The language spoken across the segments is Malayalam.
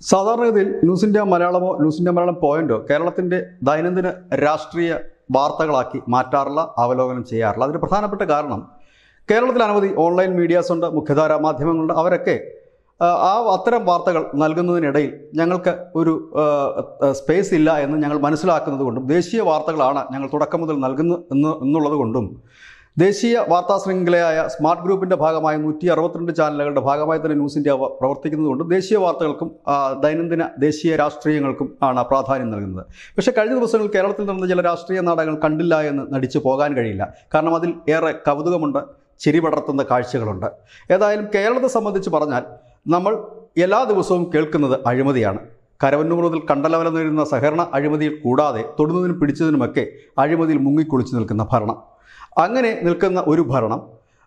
സാധാരണഗതിയിൽ ന്യൂസ് ഇന്ത്യ മലയാളമോ ന്യൂസ് ഇന്ത്യ മലയാളം പോയിന്റോ കേരളത്തിൻ്റെ ദൈനംദിന രാഷ്ട്രീയ വാർത്തകളാക്കി മാറ്റാറില്ല, അവലോകനം ചെയ്യാറില്ല. അതിന് പ്രധാനപ്പെട്ട കാരണം കേരളത്തിൽ അനവധി ഓൺലൈൻ മീഡിയാസ് ഉണ്ട്, മുഖ്യധാരാ മാധ്യമങ്ങളുണ്ട്. അവരൊക്കെ അത്തരം വാർത്തകൾ നൽകുന്നതിനിടയിൽ ഞങ്ങൾക്ക് ഒരു സ്പേസ് ഇല്ല എന്ന് ഞങ്ങൾ മനസ്സിലാക്കുന്നത് കൊണ്ടും ദേശീയ വാർത്തകളാണ് ഞങ്ങൾ തുടക്കം മുതൽ എന്നുള്ളത് കൊണ്ടും ദേശീയ വാർത്താ ശൃംഖലയായ സ്മാർട്ട് ഗ്രൂപ്പിൻ്റെ ഭാഗമായ 162 ചാനലുകളുടെ ഭാഗമായി തന്നെ ന്യൂസ് ഇന്ത്യ പ്രവർത്തിക്കുന്നതുകൊണ്ട് ദേശീയ വാർത്തകൾക്കും ദൈനംദിന ദേശീയ രാഷ്ട്രീയങ്ങൾക്കും ആണ് പ്രാധാന്യം നൽകുന്നത്. പക്ഷേ കഴിഞ്ഞ ദിവസങ്ങളിൽ കേരളത്തിൽ നടന്ന ചില രാഷ്ട്രീയ നാടകങ്ങൾ കണ്ടില്ല എന്ന് നടിച്ചു പോകാൻ കഴിയില്ല. കാരണം അതിൽ ഏറെ കൗതുകമുണ്ട്, ചിരി പടർത്തുന്ന കാഴ്ചകളുണ്ട്. ഏതായാലും കേരളത്തെ സംബന്ധിച്ച് പറഞ്ഞാൽ നമ്മൾ എല്ലാ ദിവസവും കേൾക്കുന്നത് അഴിമതിയാണ്. കരവന്നൂർ മുതൽ കണ്ടലവല നേരിടുന്ന സഹകരണ അഴിമതിയിൽ കൂടാതെ തൊടുന്നതിനും പിടിച്ചതിനുമൊക്കെ അഴിമതിയിൽ മുങ്ങിക്കുളിച്ചു നിൽക്കുന്ന ഭരണം. അങ്ങനെ നിൽക്കുന്ന ഒരു ഭരണം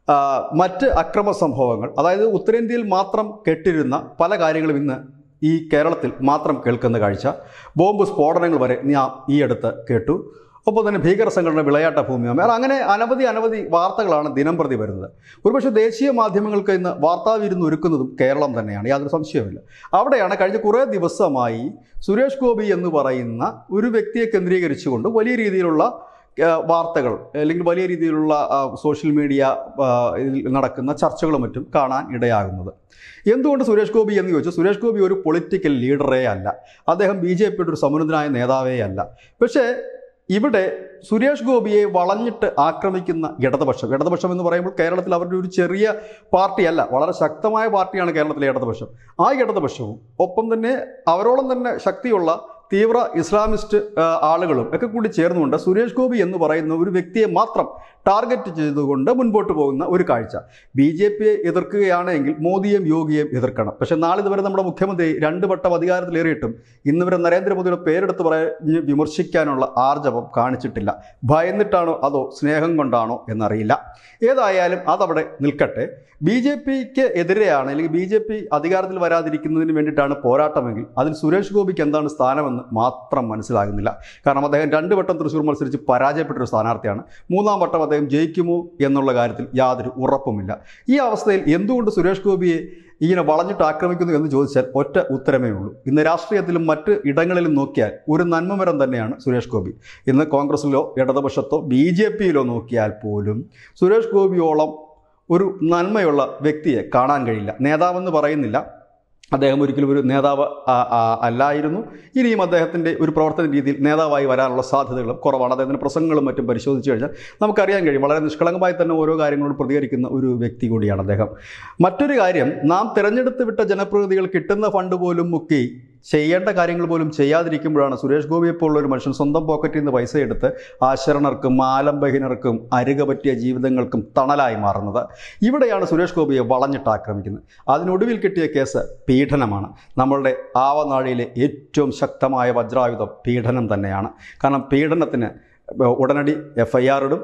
മറ്റ് അക്രമ സംഭവങ്ങൾ, അതായത് ഉത്തരേന്ത്യയിൽ മാത്രം കേട്ടിരുന്ന പല കാര്യങ്ങളും ഇന്ന് ഈ കേരളത്തിൽ മാത്രം കേൾക്കുന്ന കാഴ്ച. ബോംബ് സ്ഫോടനങ്ങൾ വരെ ഞാൻ ഈ അടുത്ത് കേട്ടു. ഒപ്പം തന്നെ ഭീകര സംഘടന വിളയാട്ട ഭൂമിയാണ്. അങ്ങനെ അനവധി വാർത്തകളാണ് ദിനം പ്രതി വരുന്നത്. ഒരുപക്ഷെ ദേശീയ മാധ്യമങ്ങൾക്ക് ഇന്ന് വാർത്താ വിരുന്ന് ഒരുക്കുന്നതും കേരളം തന്നെയാണ്, യാതൊരു സംശയവുമില്ല. അവിടെയാണ് കഴിഞ്ഞ കുറേ ദിവസമായി സുരേഷ് ഗോപി എന്ന് പറയുന്ന ഒരു വ്യക്തിയെ കേന്ദ്രീകരിച്ചുകൊണ്ട് വലിയ രീതിയിലുള്ള വാർത്തകൾ അല്ലെങ്കിൽ വലിയ രീതിയിലുള്ള സോഷ്യൽ മീഡിയ നടക്കുന്ന ചർച്ചകളും മറ്റും കാണാൻ ഇടയാകുന്നത്. എന്തുകൊണ്ട് സുരേഷ് ഗോപി എന്ന് ചോദിച്ചാൽ, സുരേഷ് ഗോപി ഒരു പൊളിറ്റിക്കൽ ലീഡറേ അല്ല, അദ്ദേഹം BJPയുടെ ഒരു സമുന്നതനായ നേതാവേ അല്ല. പക്ഷേ ഇവിടെ സുരേഷ് ഗോപിയെ വളഞ്ഞിട്ട് ആക്രമിക്കുന്ന ഇടതുപക്ഷം എന്ന് പറയുമ്പോൾ കേരളത്തിൽ അവരുടെ ഒരു ചെറിയ പാർട്ടിയല്ല, വളരെ ശക്തമായ പാർട്ടിയാണ് കേരളത്തിലെ ഇടതുപക്ഷം. ആ ഇടതുപക്ഷവും ഒപ്പം തന്നെ അവരോളം തന്നെ ശക്തിയുള്ള തീവ്ര ഇസ്ലാമിസ്റ്റ് ആളുകളും ഒക്കെ കൂടി ചേർന്നുകൊണ്ട് സുരേഷ് ഗോപി എന്ന് പറയുന്ന ഒരു വ്യക്തിയെ മാത്രം ടാർഗറ്റ് ചെയ്തുകൊണ്ട് മുൻപോട്ട് പോകുന്ന ഒരു കാഴ്ച. BJPയെ എതിർക്കുകയാണെങ്കിൽ മോദിയെയും യോഗിയെയും എതിർക്കണം. പക്ഷേ നാളിതുവരെ നമ്മുടെ മുഖ്യമന്ത്രി 2 വട്ടം അധികാരത്തിലേറിയിട്ടും ഇന്നുവരെ നരേന്ദ്രമോദിയുടെ പേരെടുത്ത് പറഞ്ഞ് വിമർശിക്കാനുള്ള ആർജവം കാണിച്ചിട്ടില്ല. ഭയന്നിട്ടാണോ അതോ സ്നേഹം കൊണ്ടാണോ എന്നറിയില്ല. ഏതായാലും അതവിടെ നിൽക്കട്ടെ. BJPക്ക് എതിരെയാണ് അല്ലെങ്കിൽ BJP അധികാരത്തിൽ വരാതിരിക്കുന്നതിന് വേണ്ടിയിട്ടാണ് പോരാട്ടമെങ്കിൽ അതിൽ സുരേഷ് ഗോപിക്ക് എന്താണ് സ്ഥാനമെന്ന് മാത്രം മനസ്സിലാകുന്നില്ല. കാരണം അദ്ദേഹം 2 വട്ടം തൃശ്ശൂർ മത്സരിച്ച് പരാജയപ്പെട്ടൊരു സ്ഥാനാർത്ഥിയാണ്. 3-ാം വട്ടം അദ്ദേഹം ജയിക്കുമോ എന്നുള്ള കാര്യത്തിൽ യാതൊരു ഉറപ്പുമില്ല. ഈ അവസ്ഥയിൽ എന്തുകൊണ്ട് സുരേഷ് ഗോപിയെ ഇങ്ങനെ വളഞ്ഞിട്ട് ആക്രമിക്കുന്നു എന്ന് ചോദിച്ചാൽ ഒറ്റ ഉത്തരമേ ഉള്ളൂ. ഇന്ന് രാഷ്ട്രീയത്തിലും മറ്റ് ഇടങ്ങളിലും നോക്കിയാൽ ഒരു നന്മമരം തന്നെയാണ് സുരേഷ് ഗോപി. ഇന്ന് കോൺഗ്രസിലോ ഇടതുപക്ഷത്തോ BJPയിലോ നോക്കിയാൽ പോലും സുരേഷ് ഗോപിയോളം ഒരു നന്മയുള്ള വ്യക്തിയെ കാണാൻ കഴിയില്ല. നേതാവെന്ന് പറയുന്നില്ല, അദ്ദേഹം ഒരിക്കലും ഒരു നേതാവ് അല്ലായിരുന്നു. ഇനിയും അദ്ദേഹത്തിൻ്റെ ഒരു പ്രവർത്തന രീതിയിൽ നേതാവായി വരാനുള്ള സാധ്യതകളും കുറവാണ്. അദ്ദേഹത്തിൻ്റെ പ്രസംഗങ്ങളും മറ്റും പരിശോധിച്ച് കഴിഞ്ഞാൽ നമുക്കറിയാൻ കഴിയും, വളരെ നിഷ്കളങ്കമായി തന്നെ ഓരോ കാര്യങ്ങളോട് പ്രതികരിക്കുന്ന ഒരു വ്യക്തി കൂടിയാണ് അദ്ദേഹം. മറ്റൊരു കാര്യം, നാം തിരഞ്ഞെടുത്ത് വിട്ട ജനപ്രതിനിധികൾ കിട്ടുന്ന ഫണ്ട് പോലും മുക്കി ചെയ്യേണ്ട കാര്യങ്ങൾ പോലും ചെയ്യാതിരിക്കുമ്പോഴാണ് സുരേഷ് ഗോപിയെപ്പോലുള്ള ഒരു മനുഷ്യൻ സ്വന്തം പോക്കറ്റിൽ നിന്ന് പൈസ എടുത്ത് ആശരണർക്കും ആലംബഹീനർക്കും അരുക പറ്റിയ ജീവിതങ്ങൾക്കും തണലായി മാറുന്നത്. ഇവിടെയാണ് സുരേഷ് ഗോപിയെ വളഞ്ഞിട്ട് ആക്രമിക്കുന്നത്. അതിനൊടുവിൽ കിട്ടിയ കേസ് പീഡനമാണ്. നമ്മളുടെ ആവനാഴിയിലെ ഏറ്റവും ശക്തമായ വജ്രായുധം പീഡനം തന്നെയാണ്. കാരണം പീഡനത്തിന് ഉടനടി FIR ഇടും,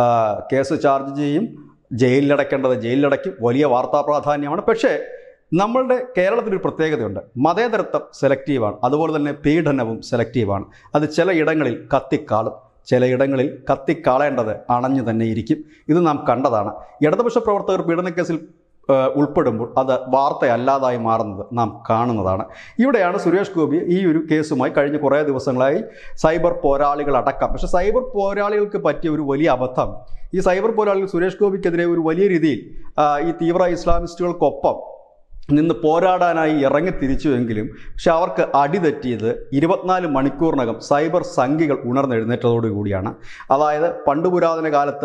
കേസ് ചാർജ് ചെയ്യും, ജയിലിലടയ്ക്കേണ്ടത് ജയിലിലടയ്ക്കും, വലിയ വാർത്താ പ്രാധാന്യമാണ്. പക്ഷേ നമ്മളുടെ കേരളത്തിലൊരു പ്രത്യേകതയുണ്ട്, മതേതരത്വം സെലക്റ്റീവാണ്, അതുപോലെ തന്നെ പീഡനവും സെലക്റ്റീവാണ്. അത് ചിലയിടങ്ങളിൽ കത്തിക്കാളും, ചിലയിടങ്ങളിൽ കത്തിക്കാളേണ്ടത് അണഞ്ഞു തന്നെ ഇരിക്കും. ഇത് നാം കണ്ടതാണ്. ഇടതുപക്ഷ പ്രവർത്തകർ പീഡനക്കേസിൽ ഉൾപ്പെടുമ്പോൾ അത് വാർത്തയല്ലാതായി മാറുന്നത് നാം കാണുന്നതാണ്. ഇവിടെയാണ് സുരേഷ് ഗോപി ഈ ഒരു കേസുമായി കഴിഞ്ഞ കുറേ ദിവസങ്ങളായി സൈബർ പോരാളികളടക്കം. പക്ഷേ സൈബർ പോരാളികൾക്ക് പറ്റിയ ഒരു വലിയ അബദ്ധം, ഈ സൈബർ പോരാളികൾ സുരേഷ് ഗോപിക്കെതിരെ ഒരു വലിയ രീതിയിൽ ഈ തീവ്ര ഇസ്ലാമിസ്റ്റുകൾക്കൊപ്പം നിന്ന് പോരാടാനായി ഇറങ്ങിത്തിരിച്ചുവെങ്കിലും പക്ഷെ അവർക്ക് അടിതെറ്റിയത് 24 മണിക്കൂറിനകം സൈബർ സംഘികൾ ഉണർന്നെഴുന്നേറ്റതോടുകൂടിയാണ്. അതായത് പണ്ട് പുരാതന കാലത്ത്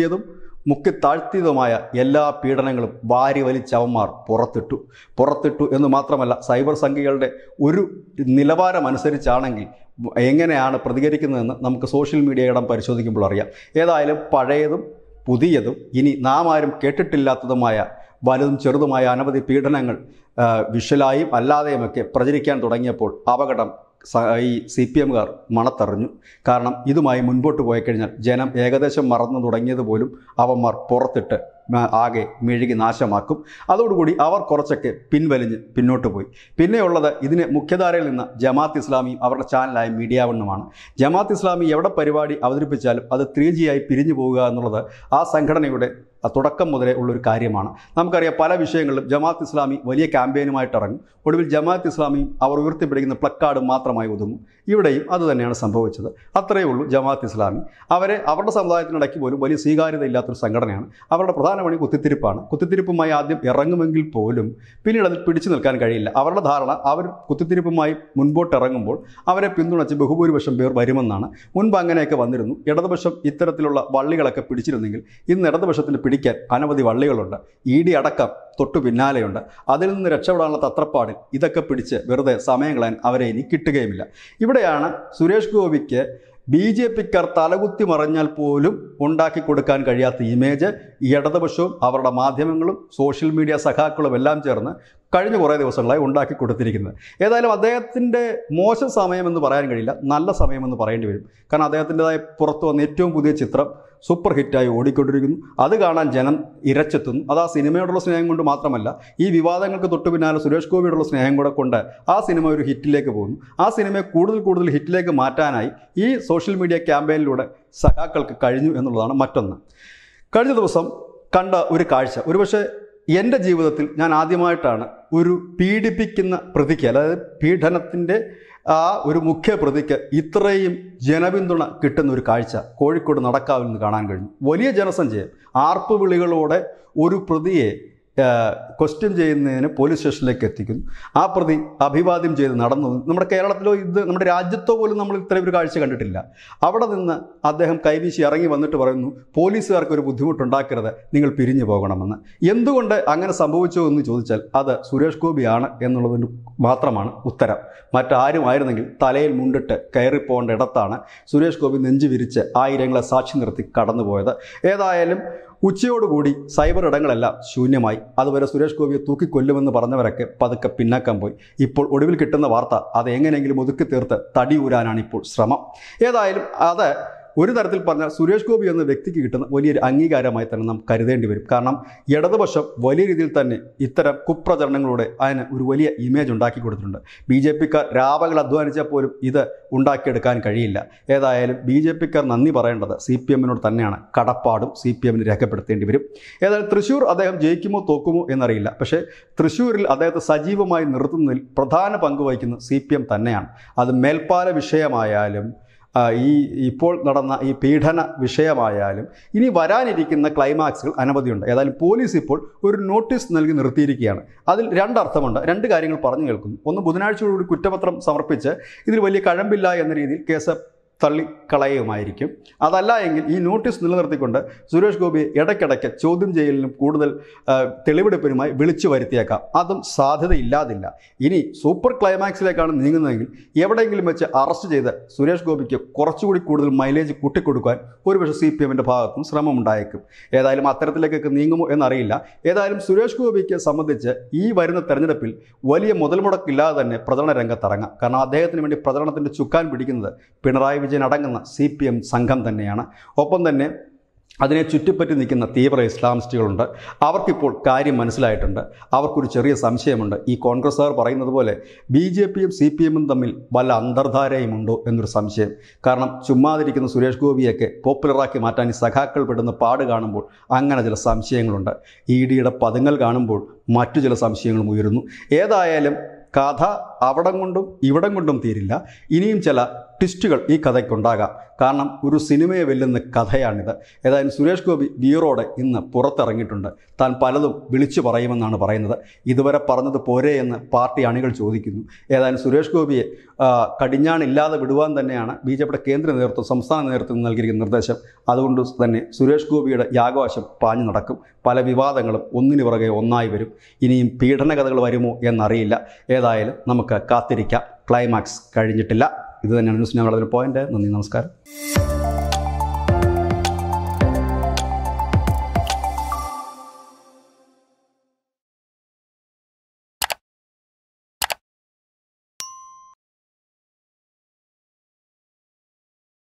മുക്കി താഴ്ത്തിയതുമായ എല്ലാ പീഡനങ്ങളും വാരി വലിച്ചവന്മാർ പുറത്തിട്ടു എന്ന് മാത്രമല്ല, സൈബർ സംഘികളുടെ ഒരു നിലവാരം അനുസരിച്ചാണെങ്കിൽ എങ്ങനെയാണ് പ്രതികരിക്കുന്നതെന്ന് നമുക്ക് സോഷ്യൽ മീഡിയ ഇടം പരിശോധിക്കുമ്പോൾ അറിയാം. ഏതായാലും പഴയതും പുതിയതും ഇനി നാം ആരും കേട്ടിട്ടില്ലാത്തതുമായ വലുതും ചെറുതുമായ അനവധി പീഡനങ്ങൾ വിഷ്വലായും അല്ലാതെയുമൊക്കെ പ്രചരിക്കാൻ തുടങ്ങിയപ്പോൾ അപകടം ഈ CPMകാർ മണത്തറിഞ്ഞു. കാരണം ഇതുമായി മുൻപോട്ട് പോയി കഴിഞ്ഞാൽ ജനം ഏകദേശം മറന്നു തുടങ്ങിയതുപോലും അവന്മാർ പുറത്തിട്ട് ആകെ മെഴുകി നാശമാക്കും. അതോടുകൂടി അവർ കുറച്ചൊക്കെ പിൻവലിഞ്ഞ് പിന്നോട്ട് പോയി. പിന്നെയുള്ളത് ഇതിന് മുഖ്യധാരയിൽ നിന്ന് ജമാഅത്ത് ഇസ്ലാമിയും അവരുടെ ചാനലായ മീഡിയ വണ്ണുമാണ്. ജമാഅത്ത് ഇസ്ലാമി എവിടെ പരിപാടി അവതരിപ്പിച്ചാലും അത് 3G ആയി പിരിഞ്ഞു പോവുക എന്നുള്ളത് ആ സംഘടനയുടെ തുടക്കം മുതലേ ഉള്ളൊരു കാര്യമാണ്. നമുക്കറിയാം, പല വിഷയങ്ങളിലും ജമാഅത്ത് ഇസ്ലാമി വലിയ ക്യാമ്പയിനുമായിട്ട് ഇറങ്ങും. ഒടുവിൽ ജമാഅത്ത് ഇസ്ലാമിയും അവർ ഉയർത്തിപ്പിടിക്കുന്ന പ്ലക്കാർഡ് മാത്രമായി ഒതുങ്ങും. ഇവിടെയും അതുതന്നെയാണ് സംഭവിച്ചത്. അത്രയേ ഉള്ളൂ ജമാഅത്ത് ഇസ്ലാമി. അവരുടെ സമുദായത്തിനിടയ്ക്ക് പോലും വലിയ സ്വീകാര്യത ഇല്ലാത്തൊരു സംഘടനയാണ്. അവരുടെ പ്രധാന പണി കുത്തിത്തിരിപ്പാണ്. കുത്തിത്തിരിപ്പുമായി ആദ്യം ഇറങ്ങുമെങ്കിൽ പോലും പിന്നീട് അതിൽ പിടിച്ചു നിൽക്കാൻ കഴിയില്ല. അവരുടെ ധാരണ അവർ കുത്തിത്തിരിപ്പുമായി മുൻപോട്ട് ഇറങ്ങുമ്പോൾ അവരെ പിന്തുണച്ച് ബഹുഭൂരിപക്ഷം പേർ വരുമെന്നാണ്. മുൻപ് അങ്ങനെയൊക്കെ വന്നിരുന്നു. ഇടതുപക്ഷം ഇത്തരത്തിലുള്ള വള്ളികളൊക്കെ പിടിച്ചിരുന്നെങ്കിൽ ഇന്ന് ഇടതുപക്ഷത്തിന് പിടിക്കാൻ അനവധി വള്ളികളുണ്ട്. ED അടക്കം തൊട്ടു പിന്നാലെയുണ്ട്. അതിൽ നിന്ന് രക്ഷപ്പെടാനുള്ള തത്രപ്പാടിൽ ഇതൊക്കെ പിടിച്ച് വെറുതെ സമയം കളയാൻ അവരെ ഇനി കിട്ടുകയുമില്ല. ഇവിടെയാണ് സുരേഷ് ഗോപിക്ക് BJPക്കാർ തലകുത്തി മറിഞ്ഞാൽ പോലും ഉണ്ടാക്കി കൊടുക്കാൻ കഴിയാത്ത ഇമേജ് ഇടതുപക്ഷവും അവരുടെ മാധ്യമങ്ങളും സോഷ്യൽ മീഡിയ സഖാക്കളും എല്ലാം ചേർന്ന് കഴിഞ്ഞ കുറേ ദിവസങ്ങളായി ഉണ്ടാക്കി കൊടുത്തിരിക്കുന്നത്. ഏതായാലും അദ്ദേഹത്തിൻ്റെ മോശം സമയമെന്ന് പറയാൻ കഴിയില്ല, നല്ല സമയമെന്ന് പറയേണ്ടി വരും. കാരണം അദ്ദേഹത്തിൻ്റെതായ പുറത്തു വന്ന ഏറ്റവും പുതിയ ചിത്രം സൂപ്പർ ഹിറ്റായി ഓടിക്കൊണ്ടിരിക്കുന്നു. അത് കാണാൻ ജനം ഇരച്ചെത്തുന്നു. അത് ആ സിനിമയോടുള്ള സ്നേഹം കൊണ്ട് മാത്രമല്ല, ഈ വിവാദങ്ങൾക്ക് തൊട്ടു പിന്നാലെ സുരേഷ് ഗോപിയോടുള്ള സ്നേഹം കൂടെ കൊണ്ട് ആ സിനിമ ഒരു ഹിറ്റിലേക്ക് പോകുന്നു. ആ സിനിമയെ കൂടുതൽ ഹിറ്റിലേക്ക് മാറ്റാനായി ഈ സോഷ്യൽ മീഡിയ ക്യാമ്പയിനിലൂടെ സഖാക്കൾക്ക് കഴിഞ്ഞു എന്നുള്ളതാണ് മറ്റൊന്ന്. കഴിഞ്ഞ ദിവസം കണ്ട ഒരു കാഴ്ച, ഒരുപക്ഷെ എൻ്റെ ജീവിതത്തിൽ ഞാൻ ആദ്യമായിട്ടാണ് ഒരു പീഡിപ്പിക്കുന്ന പ്രതിക്ക്, അതായത് പീഡനത്തിൻ്റെ ആ ഒരു മുഖ്യ പ്രതിക്ക് ഇത്രയും ജനപിന്തുണ കിട്ടുന്ന ഒരു കാഴ്ച കോഴിക്കോട് നടക്കാവിൽ നിന്ന് കാണാൻ കഴിഞ്ഞു. വലിയ ജനസഞ്ചയം, ആർപ്പ് വിളികളോടെ ഒരു പ്രതിയെ ക്വസ്റ്റ്യൻ ചെയ്യുന്നതിന് പോലീസ് സ്റ്റേഷനിലേക്ക് എത്തിക്കുന്നു. ആ പ്രതി അഭിവാദ്യം ചെയ്ത് നടന്നു. നമ്മുടെ കേരളത്തിലോ നമ്മുടെ രാജ്യത്തോ പോലും നമ്മൾ ഇത്രയും ഒരു കാഴ്ച കണ്ടിട്ടില്ല. അവിടെ നിന്ന് അദ്ദേഹം കൈവീശി ഇറങ്ങി വന്നിട്ട് പറയുന്നു, പോലീസുകാർക്ക് ഒരു ബുദ്ധിമുട്ടുണ്ടാക്കരുത്, നിങ്ങൾ പിരിഞ്ഞു പോകണമെന്ന്. എന്തുകൊണ്ട് അങ്ങനെ സംഭവിച്ചോ എന്ന് ചോദിച്ചാൽ അത് സുരേഷ് ഗോപിയാണ് എന്നുള്ളതിന് മാത്രമാണ് ഉത്തരം. മറ്റാരും ആയിരുന്നെങ്കിൽ തലയിൽ മുണ്ടിട്ട് കയറിപ്പോകേണ്ട ഇടത്താണ് സുരേഷ് ഗോപി നെഞ്ചു വിരിച്ച് ആയിരങ്ങളെ സാക്ഷി നിർത്തി കടന്നുപോയത്. ഏതായാലും ഉച്ചയോടുകൂടി സൈബർ ഇടങ്ങളെല്ലാം ശൂന്യമായി. അതുവരെ സുരേഷ് ഗോപിയെ തൂക്കിക്കൊല്ലുമെന്ന് പറഞ്ഞവരൊക്കെ പതുക്കെ പിന്നാക്കം പോയി. ഇപ്പോൾ ഒടുവിൽ കിട്ടുന്ന വാർത്ത അത് എങ്ങനെയെങ്കിലും ഒതുക്കി തീർത്ത് തടിയൂരാനാണ് ഇപ്പോൾ ശ്രമം. ഏതായാലും അത് ഒരു തരത്തിൽ പറഞ്ഞാൽ സുരേഷ് ഗോപി എന്ന വ്യക്തിക്ക് കിട്ടുന്ന വലിയൊരു അംഗീകാരമായി തന്നെ നാം കരുതേണ്ടി വരും. കാരണം ഇടതുപക്ഷം വലിയ രീതിയിൽ തന്നെ ഇത്തരം കുപ്രചരണങ്ങളോടെ അതിന് ഒരു വലിയ ഇമേജ് ഉണ്ടാക്കി കൊടുത്തിട്ടുണ്ട്. BJPക്കാർ രാപകൽ അധ്വാനിച്ചാൽ പോലും ഇത് ഉണ്ടാക്കിയെടുക്കാൻ കഴിയില്ല. ഏതായാലും BJPക്കാർ നന്ദി പറയേണ്ടത് CPMനോട് തന്നെയാണ്. കടപ്പാടും CPMന് രേഖപ്പെടുത്തേണ്ടി വരും. ഏതായാലും തൃശ്ശൂർ അദ്ദേഹം ജയിക്കുമോ തോക്കുമോ എന്നറിയില്ല. പക്ഷേ തൃശ്ശൂരിൽ അദ്ദേഹത്തെ സജീവമായി നിർത്തുന്നതിൽ പ്രധാന പങ്ക് വഹിക്കുന്നത് CPM തന്നെയാണ്. അത് മേൽപ്പാല വിഷയമായാലും ഇപ്പോൾ നടന്ന ഈ പീഡന വിഷയമായാലും ഇനി വരാനിരിക്കുന്ന ക്ലൈമാക്സുകൾ അനവധിയുണ്ട്. ഏതായാലും പോലീസ് ഇപ്പോൾ ഒരു നോട്ടീസ് നൽകി നിർത്തിയിരിക്കുകയാണ്. അതിൽ രണ്ടർത്ഥമുണ്ട്. രണ്ട് കാര്യങ്ങൾ പറഞ്ഞു കേൾക്കുന്നു. ഒന്ന്, ബുധനാഴ്ചയോടുകൂടി കുറ്റപത്രം സമർപ്പിച്ച് ഇതിൽ വലിയ കഴമ്പില്ല എന്ന രീതിയിൽ കേസ് തള്ളിക്കളയുമായിരിക്കും. അതല്ല എങ്കിൽ ഈ നോട്ടീസ് നിലനിർത്തിക്കൊണ്ട് സുരേഷ് ഗോപിയെ ഇടയ്ക്കിടയ്ക്ക് ചോദ്യം ചെയ്യലിനും കൂടുതൽ തെളിവെടുപ്പിനുമായി വിളിച്ചു വരുത്തിയേക്കാം. അതും സാധ്യതയില്ലാതില്ല. ഇനി സൂപ്പർ ക്ലൈമാക്സിലേക്കാണ് നീങ്ങുന്നതെങ്കിൽ എവിടെയെങ്കിലും വെച്ച് അറസ്റ്റ് ചെയ്ത് സുരേഷ് ഗോപിക്ക് കുറച്ചുകൂടി കൂടുതൽ മൈലേജ് കൂട്ടിക്കൊടുക്കാൻ ഒരുപക്ഷെ CPMൻ്റെ ഭാഗത്തും ശ്രമമുണ്ടായേക്കും. ഏതായാലും അത്തരത്തിലേക്കൊക്കെ നീങ്ങുമോ എന്നറിയില്ല. ഏതായാലും സുരേഷ് ഗോപിക്ക് സംബന്ധിച്ച് ഈ വരുന്ന തെരഞ്ഞെടുപ്പിൽ വലിയ മുതൽ മുടക്കില്ലാതെ തന്നെ പ്രചരണ രംഗത്തിറങ്ങാം. കാരണം അദ്ദേഹത്തിന് വേണ്ടി പ്രചരണത്തിൻ്റെ ചുക്കാൻ പിടിക്കുന്നത് പിണറായി വിജയൻ അടങ്ങുന്ന CPM സംഘം തന്നെയാണ്. ഒപ്പം തന്നെ അതിനെ ചുറ്റിപ്പറ്റി നിൽക്കുന്ന തീവ്ര ഇസ്ലാമിസ്റ്റുകളുണ്ട്. അവർക്കിപ്പോൾ കാര്യം മനസ്സിലായിട്ടുണ്ട്. അവർക്കൊരു ചെറിയ സംശയമുണ്ട്. ഈ കോൺഗ്രസ്സുകാർ പറയുന്നത് പോലെ BJPയും CPMും തമ്മിൽ വല്ല അന്തർധാരയുമുണ്ടോ എന്നൊരു സംശയം. കാരണം ചുമ്മാതിരിക്കുന്ന സുരേഷ് ഗോപിയൊക്കെ പോപ്പുലറാക്കി മാറ്റാൻ ഈ സഖാക്കൾ പെടുന്ന പാട് കാണുമ്പോൾ അങ്ങനെ ചില സംശയങ്ങളുണ്ട്. EDയുടെ പതുങ്ങൽ കാണുമ്പോൾ മറ്റു ചില സംശയങ്ങളും ഉയരുന്നു. ഏതായാലും കഥ അവിടം കൊണ്ടും ഇവിടം കൊണ്ടും തീരില്ല. ഇനിയും ചില ട്വിസ്റ്റുകൾ ഈ കഥയ്ക്കുണ്ടാകാം. കാരണം ഒരു സിനിമയെ വെല്ലുന്ന കഥയാണിത്. ഏതായാലും സുരേഷ് ഗോപി വീറോടെ ഇന്ന് പുറത്തിറങ്ങിയിട്ടുണ്ട്. താൻ പലതും വിളിച്ചു പറയുമെന്നാണ് പറയുന്നത്. ഇതുവരെ പറഞ്ഞത് പോരെ എന്ന് പാർട്ടി അണികൾ ചോദിക്കുന്നു. ഏതായാലും സുരേഷ് ഗോപിയെ കടിഞ്ഞാണില്ലാതെ വിടുവാൻ തന്നെയാണ് BJPയുടെ കേന്ദ്ര നേതൃത്വം, സംസ്ഥാന നേതൃത്വം നൽകിയിരിക്കുന്ന നിർദ്ദേശം. അതുകൊണ്ട് തന്നെ സുരേഷ് ഗോപിയുടെ യാഗവാശം പാഞ്ഞു നടക്കും. പല വിവാദങ്ങളും ഒന്നിനു പുറകെ ഒന്നായി വരും. ഇനിയും പീഡന കഥകൾ വരുമോ എന്നറിയില്ല. ഏതായാലും നമുക്ക് കാത്തിരിക്കാം. ക്ലൈമാക്സ് കഴിഞ്ഞിട്ടില്ല. ഇത് തന്നെയാണ് ന്യൂസ് ഞങ്ങളുടെ പോയിന്റ്. നന്ദി, നമസ്കാരം.